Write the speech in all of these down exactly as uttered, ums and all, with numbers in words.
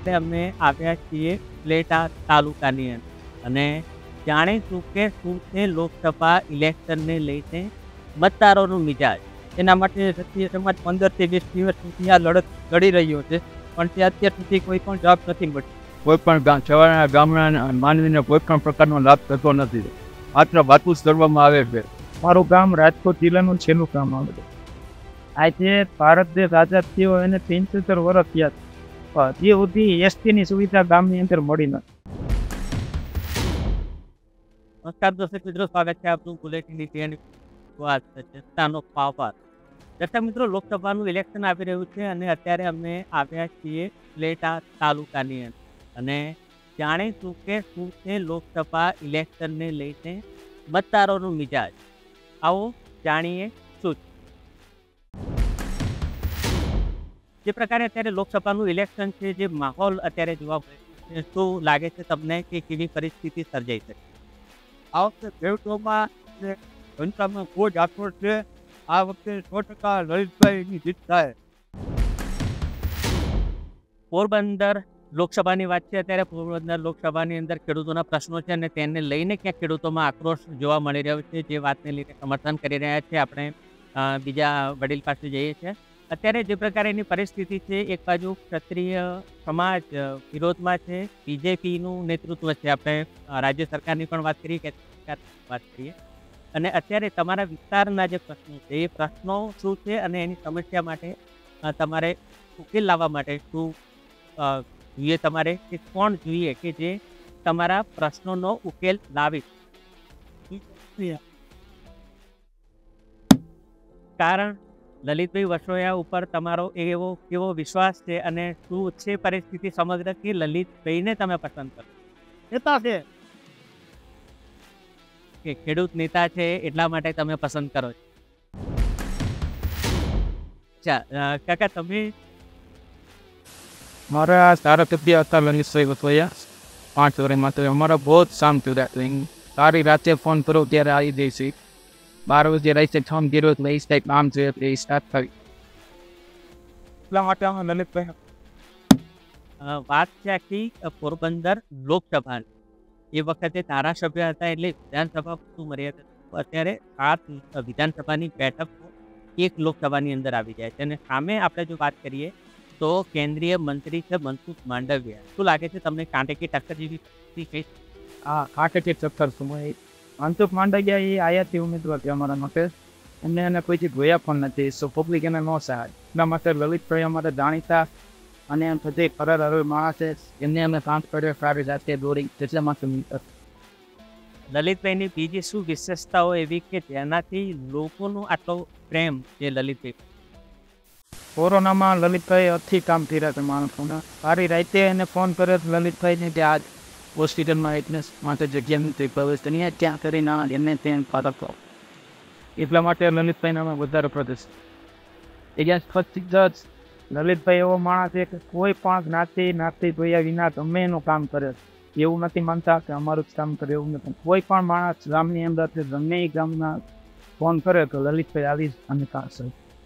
આપણે અમે આવ્યા છીએ ઉપલેટા તાલુકાની અંદર અને જાણીશું કે શું છે લોકસભા ઇલેક્શનને લઈને મતદારોનું મિજાજ. એના માટે ક્ષત્રિય સમાજ પંદરથી વીસ દિવસ સુધી આ લડત લડી રહ્યો છે, પણ તે અત્યાર સુધી કોઈ પણ જવાબ નથી મળ્યો. કોઈ પણ ગામ છેવાડાના ગામના માનવીને કોઈ પણ પ્રકારનો લાભ થતો નથી. માત્ર વાતું જ કરવામાં આવે છે. મારું ગામ રાજકોટ જિલ્લાનું છેલ્લું ગામ આવે છે. આજે ભારત દેશ આઝાદ થયો એને પંચોતેર વર્ષ થયા છે. જે સુધી એસટીની સુવિધા ગામની અંદર મળી નથી. નમસ્કાર દર્શક મિત્રો, સ્વાગત છે આપનું બુલેટિન ઇન્ડિયાની વાત છે જનતાનો પાવર. દર્શક મિત્રો, લોકસભાનું ઇલેક્શન આવી રહ્યું છે અને અત્યારે અમે આવ્યા છીએ ઉપલેટા તાલુકાની અંદર અને જાણીશું કે શું છે લોકસભા ઇલેક્શનને લઈને મતદારોનું મિજાજ. આવો જાણીએ શું છે. જે પ્રકારે અત્યારે લોકસભાનું ઇલેક્શન છે, જે માહોલ અત્યારે જોવા મળે છે, શું લાગે છે તમને કે કેવી પરિસ્થિતિ સર્જાઈ શકે? આ વખતે ખેડૂતોમાં જનતામાં કોઈ આક્રોશ છે. આ વખતે સો ટકા લલિતભાઈની જીત થાય. પોરબંદર લોકસભાની વાત છે. અત્યારે પોરબંદર લોકસભાની અંદર ખેડૂતોના પ્રશ્નો છે અને તેને લઈને ક્યાંક ખેડૂતોમાં આક્રોશ જોવા મળી રહ્યો છે, જે વાતને લઈને સમર્થન કરી રહ્યા છે. આપણે બીજા વડીલ પાસે જઈએ છીએ. અત્યારે જે પ્રકારેની પરિસ્થિતિ છે, એક બાજુ ક્ષત્રિય સમાજ વિરોધમાં છે, બીજેપીનું નેતૃત્વ છે. આપણે રાજ્ય સરકારની પણ વાત કરીએ, કેન્દ્ર સરકારની વાત કરીએ, અને અત્યારે તમારા વિસ્તારના જે પ્રશ્નો છે એ પ્રશ્નો શું છે અને એની સમસ્યા માટે તમારે ઉકેલ લાવવા માટે શું જોઈએ તમારે, કે કોણ જોઈએ કે જે તમારા પ્રશ્નોનો ઉકેલ લાવી? કારણ લલિતભાઈ વસોયા ઉપર તમારો એવો કેવો વિશ્વાસ છે અને શું છે પરિસ્થિતિ સમગ્ર કે લલિતભાઈને તમે પસંદ કરો? નેતા છે કે ખેડૂત નેતા છે એટલા માટે તમે પસંદ કરો છો? અચ્છા કાકા, તમે મારા સારા સભ્ય હતા લલિતભાઈ વસોયા પાંચ વર્ષમાં. તો અમારા બહુ જ શામ થયું. સારી રાતે ફોન કરો ત્યારે આવી જઈશ. બાર વાગે રાઈસે છમ ગીરો એટલે એ ટાઈપ આમ છે એટલે એ સ્ટાર્ટ થઈ. એટલા માટે અમે લલિતભાઈ વાત છે આખી પોરબંદર લોકસભાની. એ વખતે ધારાસભ્ય હતા એટલે વિધાનસભા શું મર્યાદા. અત્યારે સાત વિધાનસભાની બેઠક એક લોકસભાની અંદર આવી જાય છે અને સામે આપણે જો વાત કરીએ તો કેન્દ્રીય મંત્રી છે મનસુખ માંડવિયા. શું લાગે છે તમને, કાંટે કે ટક્કર જેવી કઈ? હા, કાંટે કે ટક્કર સમય મનસુખ માંડવિયા એ આયાથી ઉમેદવાર છે અમારા માટે. એમને એને કોઈથી જોયા પણ નથી, સો પબ્લિક એને ન સહાય. એટલા માટે લલિતભાઈ અમારે જાણીતા અને એમ થતી ફરર હરર માણસ છે. એમને અમે કામ કર્યો સારી જાતે દોરી, એટલા માટે લલિતભાઈની બીજી શું વિશેષતાઓ એવી કે જેનાથી લોકોનો આટલો પ્રેમ છે લલિતભાઈ? કોરોનામાં લલિતભાઈ અથી કામ કર્યા છે માણસોના. સારી રાતે એને ફોન કર્યો લલિતભાઈને કે આજ હોસ્પિટલમાં એટલેસ માટે જગ્યા નથી પ્રવેશ ત્યાં ત્યાં કરીને એમને ત્યાં ફરક. એટલા માટે લલિતભાઈને અમે વધારે પ્રદેશ. એ જ્યાં લલિતભાઈ એવો માણસ છે કે કોઈ પણ જ્ઞાતિ જ્ઞાતિ જોયા વિના ગમે એનું કામ કરે. એવું નથી માનતા કે અમારું જ કામ કરે, એવું નથી. કોઈ પણ માણસ ગામની અંદર ગમે એ ગામના ફોન કરે તો લલિતભાઈ આવી અને કાશે.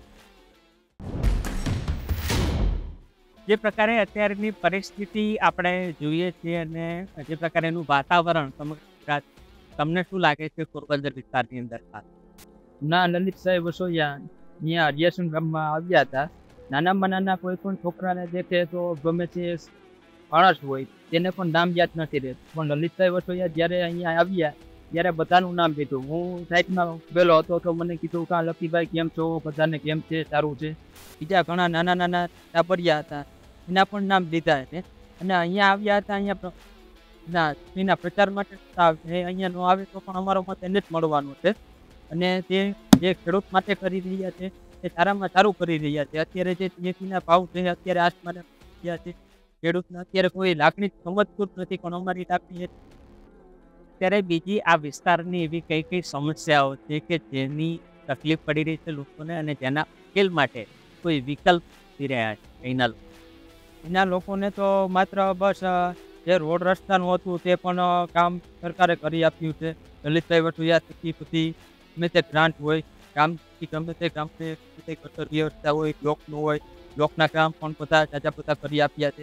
જે પ્રકારે અત્યારની પરિસ્થિતિ આપણે જોઈએ છીએ અને જે પ્રકારેનું વાતાવરણ સમગ્ર, તમને શું લાગે છે પોરબંદર વિસ્તારની અંદર? ના, લલિતભાઈ વસોયા અહીંયા હરિયાસણ ગામમાં આવ્યા હતા. નાનામાં નાના કોઈ પણ છોકરાને દેખે તો ગમે તે માણસ હોય તેને પણ નામ યાદ નથી રહેતું. પણ લલિતભાઈ વસોયા જ્યારે અહીંયા આવ્યા ત્યારે બધાનું નામ લીધું. હું સાઈડમાં બેલો હતો તો મને કીધું કાં લકીભાઈ કેમ છો, બધાને કેમ છે, સારું છે. બીજા ઘણા નાના નાના ટાબરિયા હતા, એના પણ નામ લીધા છે અને અહીંયા આવ્યા હતા. અહીંયા એના પ્રચાર માટે અહીંયા ન આવે તો પણ અમારો મત એને જ મળવાનો છે અને તે જે ખેડૂત માટે કરી રહ્યા છે એ સારામાં સારું કરી રહ્યા છે. અત્યારે જે ટીએપીના ભાવ છે અત્યારે આસમાને ગયા છે. ખેડૂતને અત્યારે કોઈ લાગણી સમજતું જ નથી, પણ અમારી લાગણી અત્યારે બીજી આ વિસ્તારની એવી કઈ કઈ સમસ્યાઓ છે કે જેની તકલીફ પડી રહી છે લોકોને અને જેના ઉકેલ માટે કોઈ વિકલ્પ આપી રહ્યા છે અહીંના લોકો? એના લોકોને તો માત્ર બસ જે રોડ રસ્તાનું હતું તે પણ કામ સરકારે કરી આપ્યું છે. લલિતભાઈ વસોયા થકી પછી ગમે તે ગ્રાન્ટ હોય, ગામથી ગમે તે ગામને ગટર વ્યવસ્થા હોય, બ્લોકનું હોય, બ્લોકના કામ પણ બધા જાજા બધા કરી આપ્યા છે.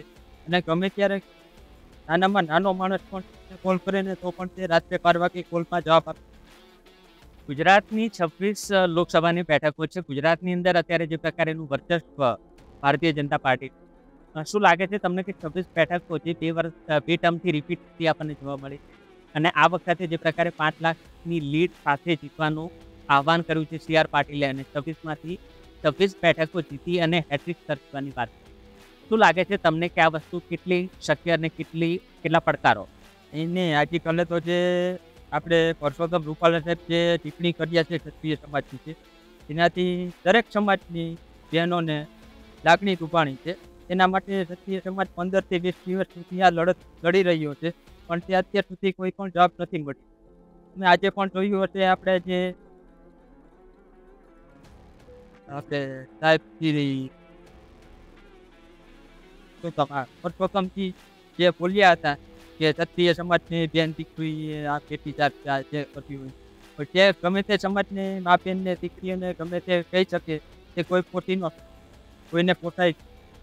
અને ગમે ત્યારે નાનામાં નાનો માણસ પણ કોલ કરે ને તો પણ તે રાત્રે બાર વાગે કોલમાં જવાબ આપે. ગુજરાતની છવ્વીસ લોકસભાની બેઠકો છે. ગુજરાતની અંદર અત્યારે જે પ્રકારેનું વર્ચસ્વ ભારતીય જનતા પાર્ટી, શું લાગે છે તમને કે છવ્વીસ બેઠકો જે બે વર્ષ બે ટર્મથી રિપીટ થતી આપણને જોવા મળી છે, અને આ વખતે જે પ્રકારે પાંચ લાખની લીડ સાથે જીતવાનું આહવાન કર્યું છે સી આર પાટીલે, અને છવ્વીસમાંથી છવ્વીસ બેઠકો જીતી અને હેટ્રિક સર્જવાની વાત, શું લાગે છે તમને કે આ વસ્તુ કેટલી શક્ય અને કેટલી કેટલા પડકારો? એને આજકાલે તો જે આપણે પરસોત્તમ રૂપાલા સાહેબ જે ટિપ્પણી કર્યા છે ક્ષત્રિય સમાજની છે, એનાથી દરેક સમાજની બહેનોને લાગણી દુભાણી છે. એના માટે ક્ષત્રિય સમાજ પંદરથી વીસ દિવસ સુધી આ લડત લડી રહ્યો છે, પણ તે અત્યાર સુધી કોઈ પણ જવાબ નથી મળ્યો. અને આજે પણ જોયું હશે આપણે જે આપણે સાહેબજી પરસોત્તમજી જે બોલ્યા હતા કે ક્ષત્રિય સમાજની બેન દીકરી આ પેટી ચાર જે કરતી હોય, પણ જે ગમે તે સમાજને મા બેનને દીકરીઓને ગમે તે કહી શકે તે કોઈ ખોટી ન કોઈને પોસાય.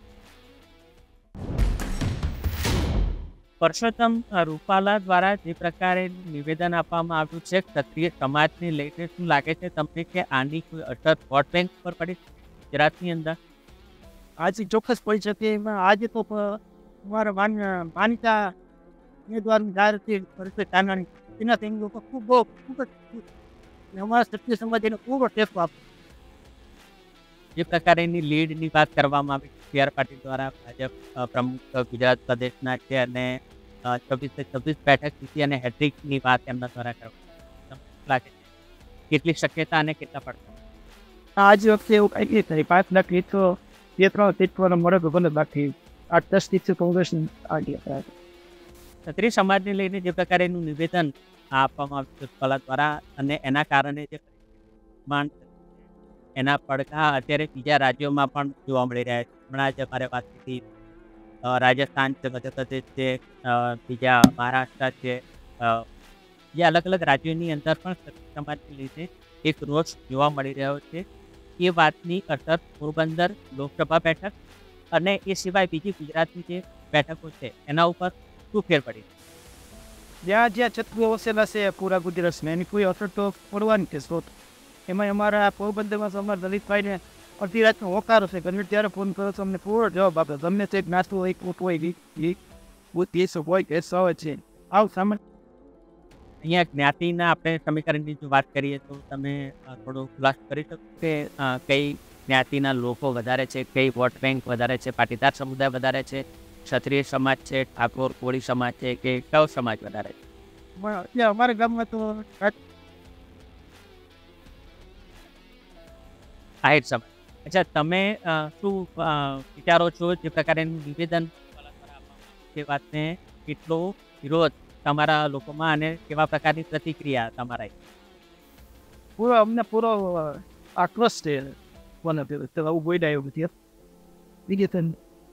પરસોત્તમ રૂપાલા દ્વારા જે પ્રકારે નિવેદન આપવામાં આવ્યું છે ક્ષત્રિય સમાજને લઈને, શું લાગે છે તમને કે આની કોઈ અસર વોટ બેંક પર પડી ગુજરાતની અંદર? આજે ચોક્કસ પડી શકે. એમાં આજે તો અમારા માન માનીતા ઉમેદવારની જાહેરાતથી પરિષદ ચાંદાણી એનાથી એમ લોકો ખૂબ બહુ ખૂબ જ ખુશ. અને અમારા ક્ષત્રિય સમાજ એને ખૂબ જ ટેકો આપે. જે પ્રકારેની લીડની વાત કરવામાં આવી સી આર પાટીલ દ્વારા, ભાજપ પ્રમુખ ગુજરાત પ્રદેશના છે, અને છવ્વીસે છવ્વીસ બેઠક જીતી અને હેટ્રિકની વાત એમના દ્વારા કરવામાં લાગે છે, કેટલી શક્યતા અને કેટલા પડકાર? આજ વખતે એવું કંઈ નહીં થાય. પાંચ લાખ લીધો બે ત્રણ સીટવાનો મળે તો ભલે, બાકી આઠ દસ સીટ કોંગ્રેસની આઈડિયા. ક્ષત્રિય સમાજને લઈને જે પ્રકારેનું નિવેદન આપવામાં આવ્યું રૂપાલા દ્વારા, અને એના કારણે જે માંડ એના પડઘા અત્યારે બીજા રાજ્યોમાં પણ જોવા મળી રહ્યા છે. હમણાં જ અમારે વાત કરી રાજસ્થાન છે, મધ્યપ્રદેશ છે, બીજા મહારાષ્ટ્ર છે, જે અલગ અલગ રાજ્યોની અંદર પણ ક્ષત્રિય સમાજને લીધે એક રોષ જોવા મળી રહ્યો છે. એ વાતની અસર પોરબંદર લોકસભા બેઠક અને એ સિવાય બીજી ગુજરાતની જે બેઠકો છે એના ઉપર શું ફેર પડી? જ્યાં જ્યાં ક્ષત્રિયો વસેલા છે પૂરા ગુજરાતમાં, એની કોઈ અસર તો પડવાની છે. સ્ત્રોત એમાં અમારા પોરબંદરમાં અમારા દલિતભાઈને અડધી રાતનો હોકારો છે. ગમે ત્યારે ફોન કરો તો અમને પૂરો જવાબ આપે. ગમે તે નાસ્તો હોય, કોટ હોય, દેશો હોય કે હોય છે, આવું સામાન્ય. અહીંયા જ્ઞાતિના આપણે સમીકરણની જો વાત કરીએ તો તમે થોડો ખુલાસો કરી શકો કે કઈ જ્ઞાતિના લોકો વધારે છે, કઈ વોટ બેંક વધારે છે, પાટીદાર સમુદાય વધારે છે, ક્ષત્રિય સમાજ છે, ઠાકોર કોળી સમાજ છે, કે કયો સમાજ વધારે છે? એટલે અમારા ગામમાં તો આહિર સમાજ. અચ્છા, તમે શું વિચારો છો જે પ્રકારેનું નિવેદન તે વાતને કેટલો વિરોધ તમારા લોકોમાં અને કેવા પ્રકારની પ્રતિક્રિયા તમારા? પૂરો અમને પૂરો આક્રોશ છે. કોને આવું બોલ્યા એવું નથી. બીજી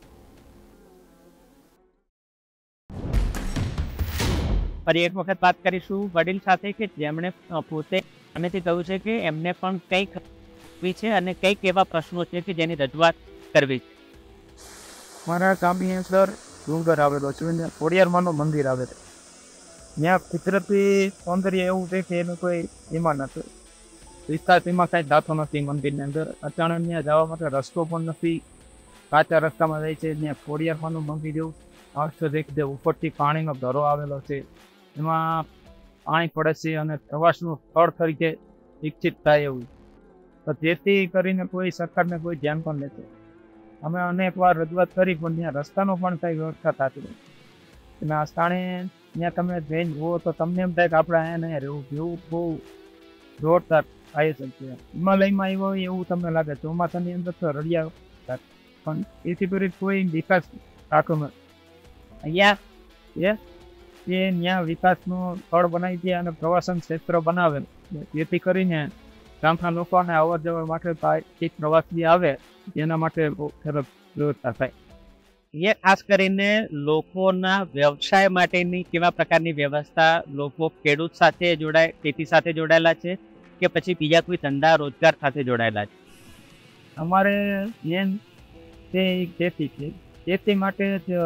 ફરી એક વખત વાત કરીશું વડીલ સાથે કે જેમણે પોતે સામેથી કહ્યું છે કે એમને પણ કંઈક છે અને કંઈક એવા પ્રશ્નો છે કે જેની રજૂઆત કરવી છે. મારા ગામની અંદર ડુંગર આવેલો છે, ખોડિયારમાંનું મંદિર આવેલું. ત્યાં કુદરતી સૌંદર્ય એવું છે કે એનું કોઈ એમાં નથી. વિસ્તારમાં કાંઈ જાતો નથી મંદિરની અંદર. અચાનક ત્યાં જવા માટે રસ્તો પણ નથી, કાચા રસ્તામાં જાય છે. ત્યાં ખોડિયારમાંનું મંદિર એવું આવશે જે ઉપરથી પાણીનો ધરો આવેલો છે, એમાં પાણી પડે છે અને પ્રવાસનું સ્થળ તરીકે વિકસિત થાય એવું. તો જેથી કરીને કોઈ સરકારને કોઈ ધ્યાન પણ લેશે. અમે અનેક વાર રજૂઆત કરી, પણ ત્યાં રસ્તાનો પણ કંઈ વ્યવસ્થા થતી નથી. અને આ સ્થાને ત્યાં તમે જઈને જુઓ તો તમને એમ થાય કે આપણે અહીંયા નહીં રહેવું. જેવું બહુ જોરદાર આયોજન છે. હિમાલયમાં આવ્યો હોય એવું તમને લાગે. ચોમાસાની અંદર તો રડિયા, પણ એથી કરી કોઈ વિકાસ થતો નથી. અહીંયા એ ત્યાં વિકાસનું સ્થળ બનાવી દે અને પ્રવાસન ક્ષેત્ર બનાવે, જેથી કરીને ગામના લોકોને અવર જવર માટે એક પ્રવાસી આવે એના માટે બહુ સરસ વ્યવસ્થા થાય. એ ખાસ કરીને લોકોના વ્યવસાય માટેની કેવા પ્રકારની વ્યવસ્થા? લોકો ખેડૂત સાથે જોડાય, ખેતી સાથે જોડાયેલા છે કે પછી બીજા કોઈ ધંધા રોજગાર સાથે જોડાયેલા છે? અમારે મેન તે ખેતી છે. ખેતી માટે જ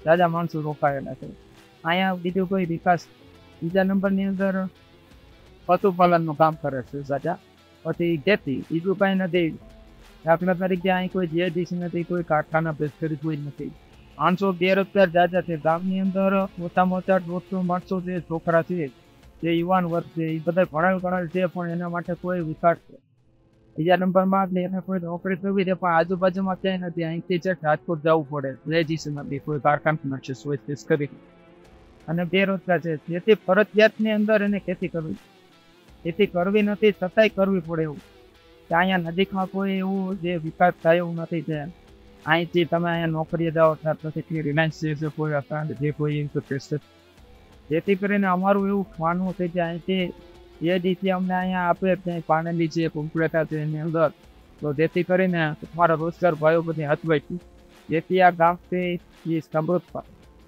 જાજા માણસો રોકાયેલા છે. અહીંયા બીજું કોઈ વિકાસ, બીજા નંબરની અંદર પશુપાલનનું કામ કરે છે જાજા, પછી ખેતી, બીજું કાંઈ નથી. દાખલા તરીકે અહીં કોઈ જીઆઈડીસી નથી, કોઈ કારખાના ફેક્ટરી કોઈ નથી. માણસો બેરોજગાર જાજા છે. ગામની અંદર ઓછામાં ઓછા દોઢસો માણસો જે છોકરા છે, જે યુવાન વર્ગ છે, એ બધા ભણેલ ગણેલ છે, પણ એના માટે કોઈ વિકાસ છે. બીજા નંબરમાં એટલે એને કોઈ નોકરી કરવી છે, પણ આજુબાજુમાં ક્યાંય નથી. અહીંથી છે રાજકોટ જવું પડે, રેજીસન નથી, કોઈ કારખાના છે સ્વેચ કરી, અને બેરોજગાર છે. જેથી ફરજિયાતની અંદર એને ખેતી કરવી, ખેતી કરવી નથી છતાંય કરવી પડે એવું. કે અહીંયા નજીકમાં કોઈ એવું જે વિકાસ થાય એવું નથી. છે અહીંથી તમે અહીંયા નોકરીએ જાઓ પછી રિલાયન્સ છે, કોઈ અકાંડ જે કોઈ ઇન્ટરપ્રેસ. જેથી કરીને અમારું એવું માનવું છે કે અહીંથી એ રીતે અમને અહીંયા આપે ત્યાં પાણેલી છે, કોમ્પ્યુટર છે એની અંદર, તો જેથી કરીને તમારા રોજગાર ભાઈઓ બધી હચવાય, જેથી આ ગામ છે એ સમૃદ્ધ થાય.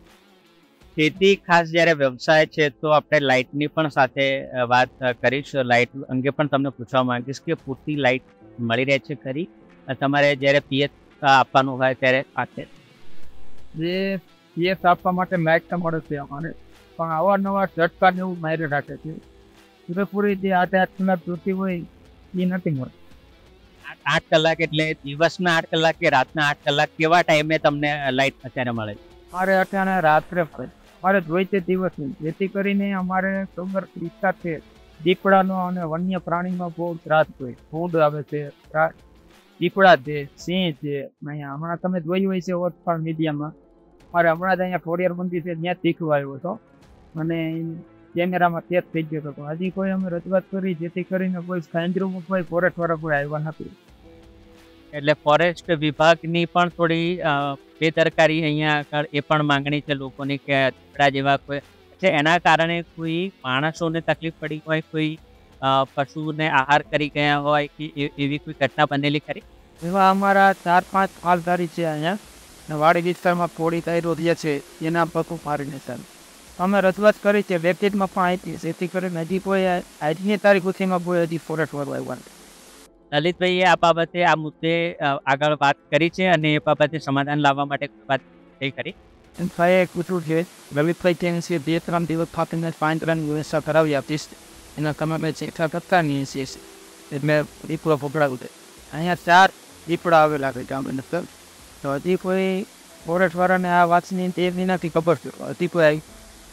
ખેતી ખાસ જ્યારે વ્યવસાય છે તો આપણે લાઇટની પણ સાથે અ, વાત અ, કરીશ. લાઇટ અંગે પણ તમને પૂછવા માંગીશ કે પૂરતી લાઇટ મળી રહે છે ખરી? અ, તમારે જ્યારે પિયત આપવાનું હોય ત્યારે આપે? જે પીએફ આપવા માટે લાઇટ તો મળે છે અમારે, પણ અવારનવાર ઝટકા ને એવું મારી રાખે છે. પૂરેપૂરી જે આઠ આઠ કલાક જોતી હોય એ નથી મળતી. આઠ આઠ કલાક એટલે દિવસના આઠ કલાક કે રાતના આઠ કલાક? કેવા ટાઈમે તમને લાઇટ અત્યારે મળે છે? મારે અત્યારે રાત્રે પડે, મારે જોઈ તે દિવસની. જેથી કરીને અમારે ડુંગર વિસ્તાર છે, દીપડાનો અને વન્ય પ્રાણીમાં બહુ ત્રાસ હોય. ફૂડ આવે છે, ત્રા- દીપડા છે, સિંહ છે. અહીંયા હમણાં તમે જોયું હોય છે ઓટફાળ મીડિયામાં, મારે હમણાં જ અહીંયા ખોડિયાર મંદિર છે ત્યાં શીખવા આવ્યો હતો, અને કેમેરામાં કેદ થઈ ગયો હતો. હજી કોઈ અમે રજૂઆત કરી, જેથી કરીને કોઈ સાંજરૂમાં કોઈ ફોરેસ્ટ વાળા કોઈ આવ્યા નથી. એટલે ફોરેસ્ટ વિભાગની પણ થોડી અ, બેદરકારી અહીંયા આગળ એ પણ માંગણી છે લોકોની કે દીપડા જેવા કોઈ છે એના કારણે કોઈ માણસોને તકલીફ પડી હોય, કોઈ અ, પશુને આહાર કરી ગયા હોય કે એ- એવી કોઈ ઘટના બનેલી ખરી? એવા અમારા ચાર પાંચ માલધારી છે અહીંયા, ને વાડી વિસ્તારમાં પોળી તાયરો જે છે એના પશુ મારીને સર અમે રજૂઆત કરી છે, વેબસાઇટમાં પણ આપી છે. જેથી કરીને હજી કોઈ આ- આજની તારીખ સુધીમાં કોઈ હજી ફોરેસ્ટ વાળો આવ્યા નથી. લલિતભાઈએ આ બાબતે આ મુદ્દે અ, આગળ વાત કરી છે અને એ બાબતે સમાધાન લાવવા માટે કોઈ વાત થઈ ખરી? એમ થાય પૂછવું છે, લલિતભાઈ તેમ છે બે ત્રણ દિવસ ફાટીને પાંચ ત્રણ વ્યવસ્થા કરાવી આપીશ. એના તમે ચેઠા કરતા નહીં છીએ, એટલે દીપડો પકડાવું છે. અહીંયા ચાર દીપડા આવેલા છે ગામની અંદર, તો હજી કોઈ ફોરેસ્ટ વાળાને આ વાતની તે નથી ખબર છે, હજી કોઈ આવી.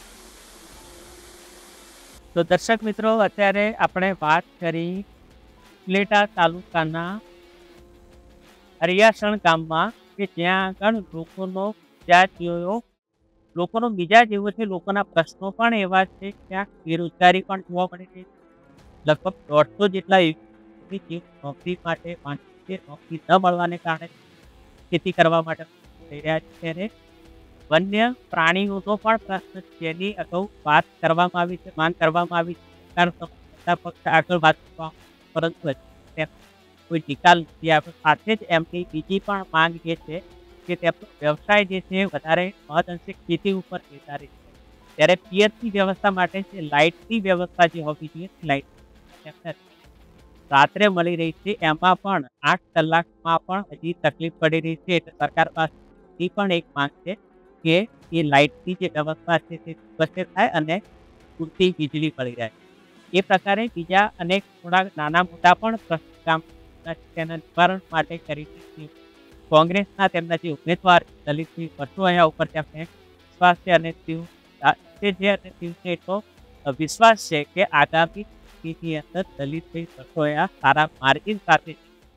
તો દર્શક મિત્રો, અત્યારે આપણે વાત કરી ઉપલેટા તાલુકાના હરિયાસણ ગામમાં કે જ્યાં આગળ લોકોનો મિજાજ એવો લોકોનો મિજાજ એવો છે, લોકોના પ્રશ્નો પણ એવા છે, ત્યાં બેરોજગારી પણ જોવા મળી રહી છે. લગભગ દોઢસો જેટલા યુવકોની જે નોકરી માટે વાંચી છે, નોકરી ન મળવાને કારણે ખેતી કરવા માટે થઈ રહ્યા છે. ત્યારે વન્ય પ્રાણીઓનો પણ પ્રશ્ન છે, જેની અગાઉ વાત કરવામાં આવી છે, માંગ કરવામાં આવી છે. સરકાર સત્તા પક્ષ આગળ વાત કરવામાં આવી, પરંતુ હજી તેમ કોઈ નિકાલ નથી આવ્યો. સાથે જ એમની બીજી પણ માંગ એ છે કે તેમનો વ્યવસાય જે છે વધારે મહદઅંશે ખેતી ઉપર નિર્ધારિત છે. ત્યારે પિયતની વ્યવસ્થા માટે છે લાઇટની વ્યવસ્થા જે હોવી જોઈએ, તે લાઇટ તેમને રાત્રે મળી રહી છે, એમાં પણ આઠ કલાકમાં પણ હજી તકલીફ પડી રહી છે. એટલે સરકાર પાસે એ પણ એક માંગ છે કે એ લાઇટની જે વ્યવસ્થા છે તે દિવસે થાય અને પૂરતી વીજળી મળી રહે. એ પ્રકારે બીજા અનેક થોડા નાના મોટા પણ પ્રશ્નો કામ તેના નિવારણ માટે કરી છે. કોંગ્રેસના તેમના જે ઉમેદવાર દલિતસિંહ વર્ષો અહીંયા ઉપર તેમને વિશ્વાસ છે અને તેઓ છે જે અને તેમને એટલો વિશ્વાસ છે કે આગામી ચૂંટણીની અંદર દલિતસિંહ વર્ષો અહીંયા સારા માર્જિન સાથે.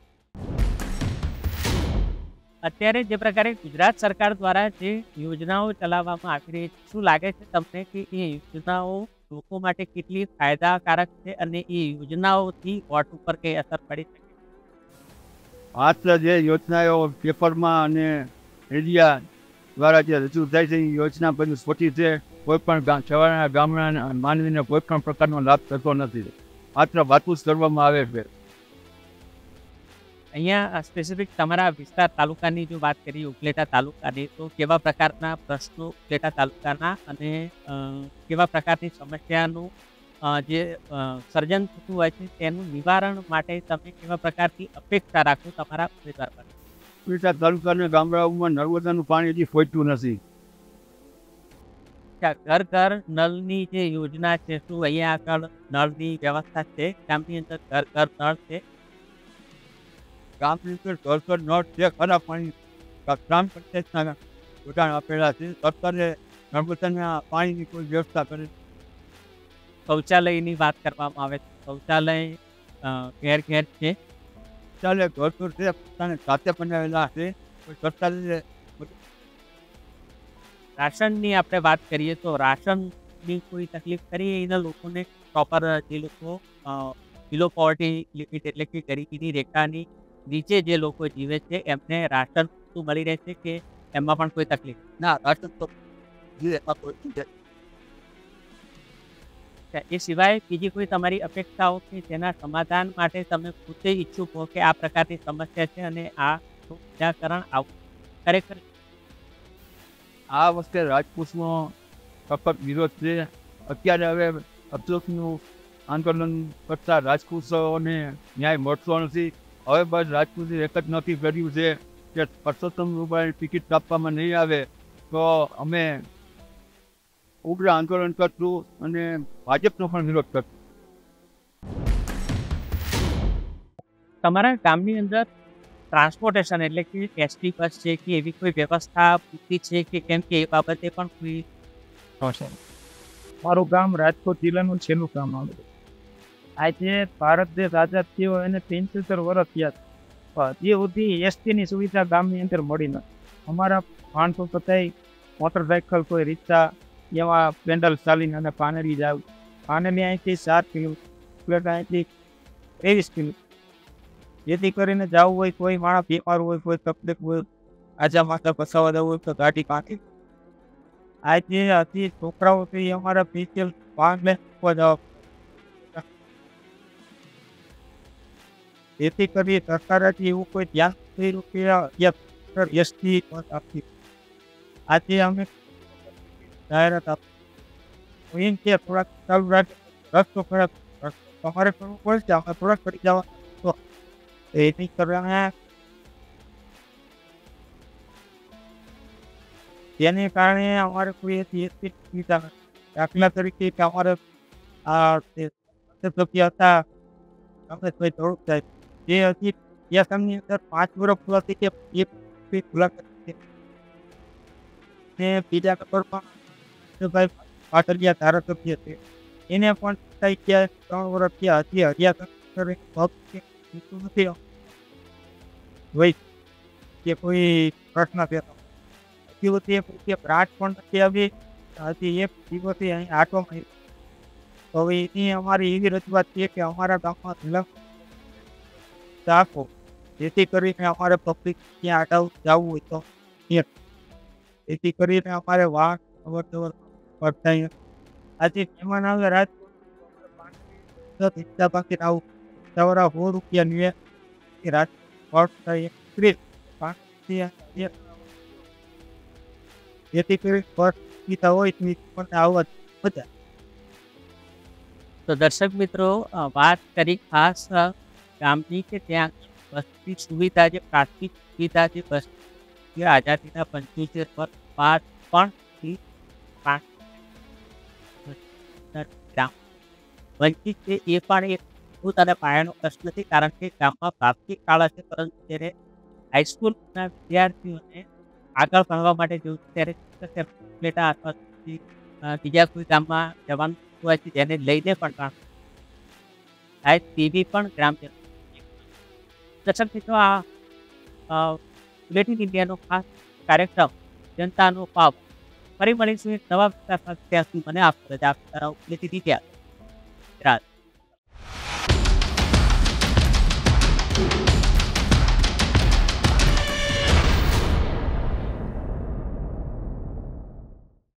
અત્યારે જે પ્રકારે ગુજરાત સરકાર દ્વારા જે યોજનાઓ ચલાવવામાં આવી રહી છે, શું લાગે છે તમને કે એ યોજનાઓ લોકો માટે કેટલી ફાયદાકારક છે અને એ યોજનાઓથી વોટ ઉપર કઈ અસર પડી શકે? માત્ર જે યોજનાઓ પેપરમાં અને મીડિયા દ્વારા જે રજૂ થાય છે એ યોજના બધી ખોટી છે. કોઈ પણ ગામ છેવાડાના ગામના માનવીને કોઈ પણ પ્રકારનો લાભ થતો નથી, માત્ર વાતું જ કરવામાં આવે છે. અહીંયા સ્પેસિફિક તમારા વિસ્તાર તાલુકાની જો વાત કરીએ, ઉપલેટા તાલુકાની, તો કેવા પ્રકારના પ્રશ્નો ઉપલેટા તાલુકાના અને અ, કેવા પ્રકારની સમસ્યાનું અ, જે અ, સર્જન થતું હોય છે તેનું નિવારણ માટે તમે કેવા પ્રકારની અપેક્ષા રાખો તમારા ઉમેદવાર પર? ઉપલેટા તાલુકાના ગામડાઓમાં નર્મદાનું પાણી હજી પહોંચ્યું નથી. અચ્છા, ઘર ઘર નળની જે યોજના છે, શું અહીંયા આગળ નળની વ્યવસ્થા છે? ગામની અંદર ઘર ઘર નળ છે? ગામની અંદર ઘર ઘર નળ છે ખરા, પાણી ગ્રામ પંચાયતના જોડાણ આપેલા છે. સરકારે નર્મદાના પાણીની કોઈ વ્યવસ્થા કરી. શૌચાલયની વાત કરવામાં આવે છે, શૌચાલય અ, ઘેર ઘેર છે? ચાલે ઘર ઘર છે, પોતાને જાતે બનાવેલા છે. કોઈ સરકારે રાશનની આપણે વાત કરીએ તો રાશનની કોઈ તકલીફ ખરી એના લોકોને? પ્રોપર જે લોકો બિલો પોવર્ટી લિમિટ એટલે કે ગરીબીની રેખાની નીચે જે લોકો જીવે છે એમને રાશન શું મળી રહેશે કે એમાં પણ કોઈ તકલીફ? ના રાશન તો જે એમાં કોઈ ચીજ છે. એ સિવાય બીજી કોઈ તમારી અપેક્ષાઓ કે જેના સમાધાન માટે તમે પોતે ઈચ્છુક હો કે આ પ્રકારની સમસ્યા છે અને આ નિરાકરણ આવું ખરેખર? આ વખતે રાજપૂતનો સખત વિરોધ છે. અત્યારે હવે અફસોસનું આંદોલન કરતા રાજપૂતોને ન્યાય મળતો નથી. હવે બસ રાજપૂતે એક જ નક્કી કર્યું છે કે પરસોત્તમ રૂપાણી ટિકિટ આપવામાં નહીં આવે તો અમે ઉગ્ર આંદોલન કરશું અને ભાજપનો પણ વિરોધ કરશું. તમારા ગામની અંદર ટ્રાન્સપોર્ટેશન એટલે કે એસટી બસ છે કે એવી કોઈ વ્યવસ્થા પૂરતી છે કે કેમ કે એ બાબતે પણ કોઈ છે. મારું ગામ રાજકોટ જિલ્લાનું છેલ્લું ગામ આવે છે. આજે ભારત દેશ આઝાદ થયો એને પંચોતેર વર્ષ થયા છે. પણ હજી સુધી એસટીની સુવિધા ગામની અંદર મળી નથી. અમારા માણસો છતાંય મોટરસાઇકલ કોઈ રિક્ષા એવા પેન્ડલ ચાલીને અને પાનેરી જાવ. પાનેરી અહીંથી ચાર કિલોમીટર અહીંથી ત્રેવીસ કિલોમીટર. જેથી કરીને જવું હોય, કોઈ માણસ બીમાર હોય, કોઈ તકલીફ હોય, આજા માથા પસાવા જવું હોય તો ગાડી કાઢી. આજે હજી છોકરાઓ છે એ અમારા સ્પેશિયલ પાંચ લાખ જવા. જેથી કરી સરકારેથી એવું કોઈ ધ્યાન થઈ રૂપિયા એસટી આપતી. આજે અમે જાહેરાત આપી એમ કે થોડાક ચાલુ રાખે રસ્તો ખરાબ તમારે કરવું પડશે, અમે થોડાક કરી જવા તો એની કરવાના તેને કારણે અમારે કોઈ એસટી સુવિધા નથી. દાખલા તરીકે કે અમારે આ સભ્ય હતા રમેશભાઈ થોડુંક સાહેબ, જે હજી યાસમની અંદર પાંચ વર્ષ પૂરા થઈ ગયા એ મુલાકાત છે. ને બીજા નંબરમાં ભાઈ પાટલિયા ધારાસભ્ય છે, એને પણ થઈ ગયા ત્રણ વર્ષ થયા. હજી હરિયા નથી હોય કે કોઈ પ્રશ્ન થયો હજી તે બ્રાટ પણ નથી આવી. હજી એક દિવસે અહીં આટોમાં તો હવે એની અમારી એવી રજૂઆત છે કે અમારા ગામમાં ધલક રાખો જેથી કરીને અમારે પબ્લિક ત્યાં આટાવ જવું હોય તો જેથી કરીને અમારે વાહન અવર જવર પડતા. આજે મહેમાન આવે રાજકોટ બાકી આવું સવારા સો રૂપિયા નિવે રાજકોટ ત્રીસ પાંચ જેથી કરી પીતા હોય તો પણ આવવા બધા. તો દર્શક મિત્રો અ, વાત કરી ખાસ અ, ગામની કે ત્યાં બસની સુવિધા જે પ્રાથમિક સુવિધા જે બસ જે આઝાદીના પંચોતેર વર્ષ બાદ પણ થી પાંચ ગામ વંચિત છે એ પણ એક મૂળભૂત અને પાયાનો પ્રશ્ન છે. કારણ કે ગામમાં પ્રાથમિક શાળા છે પરંતુ જ્યારે હાઈસ્કૂલના વિદ્યાર્થીઓને આગળ ભણવા માટે જવું ત્યારે પ્લેટા અથવા પછી, અ, બીજા કોઈ ગામમાં જવાનું હોય છે જેને લઈને પણ ટ્રાન્સફર થાય તેવી પણ ગ્રામજનો. દર્શક મિત્રો, આ બુલેટિન ઇન્ડિયાનો ખાસ કાર્યક્રમ જનતાનો પાવ. ફરી મળીશું એક નવા વિસ્તાર સાથે. ત્યાં સુધી મને આપશો રજા આપતા રહો. Bulletin India.